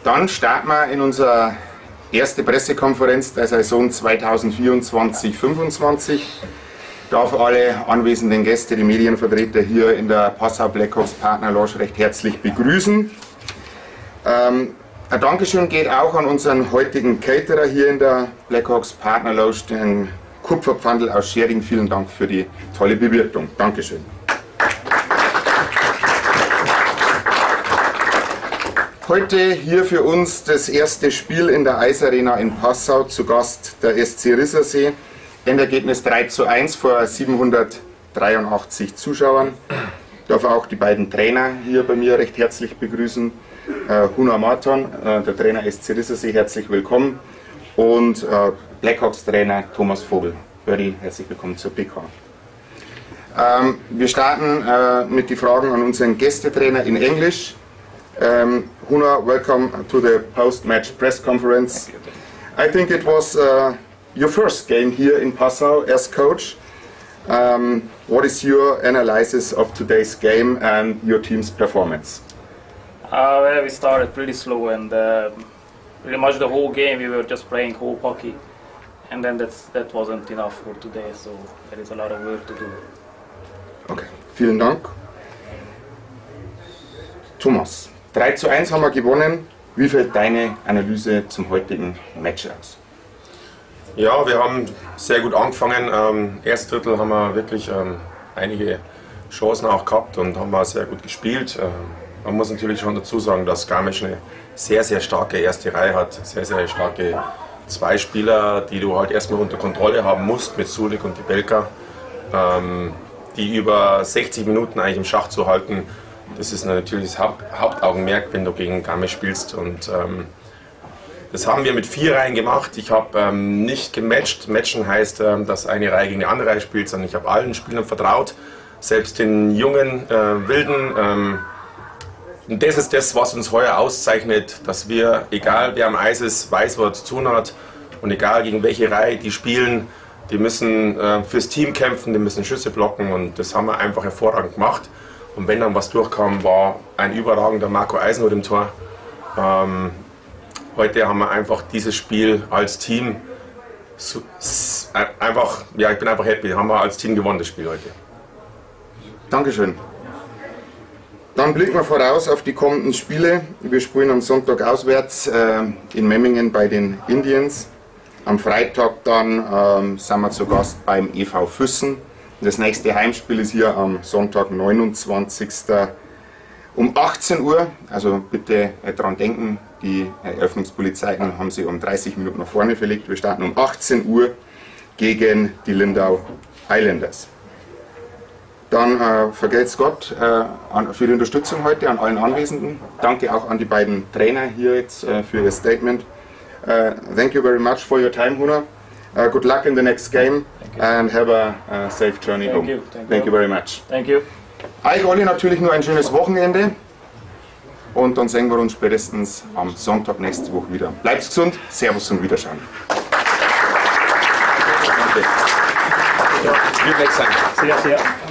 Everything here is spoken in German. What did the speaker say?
Dann starten wir in unsere erste Pressekonferenz der Saison 2024-25. Ich darf alle anwesenden Gäste, die Medienvertreter hier in der Passau Blackhawks Partner Lounge recht herzlich begrüßen. Ein Dankeschön geht auch an unseren heutigen Caterer hier in der Blackhawks Partner Lounge, den Kupferpfandl aus Schering. Vielen Dank für die tolle Bewirtung. Dankeschön. Heute hier für uns das erste Spiel in der Eisarena in Passau, zu Gast der SC Rissersee. Endergebnis 3:1 vor 783 Zuschauern. Ich darf auch die beiden Trainer hier bei mir recht herzlich begrüßen. Huno Marton, der Trainer SC Rissersee, herzlich willkommen. Und Blackhawks Trainer Thomas Vogel. Berdi, herzlich willkommen zur PK. Wir starten mit den Fragen an unseren Gästetrainer in Englisch. Huno, welcome to the post-match press conference. I think it was your first game here in Passau as coach. What is your analysis of today's game and your team's performance? Well, we started pretty slow, and pretty much the whole game we were just playing hope hockey, and then that wasn't enough for today, so there is a lot of work to do. Okay, vielen Dank. Thomas, 3:1 haben wir gewonnen. Wie fällt deine Analyse zum heutigen Match aus? Ja, wir haben sehr gut angefangen. Erstes Drittel haben wir wirklich einige Chancen auch gehabt und haben auch sehr gut gespielt. Man muss natürlich schon dazu sagen, dass Garmisch eine sehr, sehr starke erste Reihe hat. Sehr, sehr starke zwei Spieler, die du halt erstmal unter Kontrolle haben musst, mit Sulik und Dibelka. Die über 60 Minuten eigentlich im Schach zu halten, das ist natürlich das Hauptaugenmerk, wenn du gegen Garmisch spielst. Und das haben wir mit 4 Reihen gemacht. Ich habe nicht gematcht. Matchen heißt, dass eine Reihe gegen eine andere Reihe spielt, sondern ich habe allen Spielern vertraut, selbst den jungen, wilden. Und das ist das, was uns heuer auszeichnet, dass wir, egal wer am Eis ist, weiß, wo er zu tun hat. Und egal gegen welche Reihe die spielen, die müssen fürs Team kämpfen, die müssen Schüsse blocken. Und das haben wir einfach hervorragend gemacht. Und wenn dann was durchkam, war ein überragender Marco Eisenhut im Tor. Heute haben wir einfach dieses Spiel als Team einfach, ja, ich bin einfach happy, haben wir als Team gewonnen, das Spiel heute. Dankeschön. Dann blicken wir voraus auf die kommenden Spiele. Wir spielen am Sonntag auswärts in Memmingen bei den Indians. Am Freitag dann sind wir zu Gast beim EV Füssen. Das nächste Heimspiel ist hier am Sonntag, 29. um 18 Uhr. Also bitte daran denken, die Eröffnungspolizeien haben sie um 30 Minuten nach vorne verlegt. Wir starten um 18 Uhr gegen die Lindau Highlanders. Dann vergelt's Gott für die Unterstützung heute an allen Anwesenden. Danke auch an die beiden Trainer hier jetzt für ihr Statement. Thank you very much for your time, Huno. Good luck in the next game and have a safe journey home. Thank you very much. Thank you. Euch alle natürlich nur ein schönes Wochenende und dann sehen wir uns spätestens am Sonntag nächste Woche wieder. Bleibt gesund, Servus und Wiederschauen. Danke. Ja, viel weg sein. Sehr, sehr.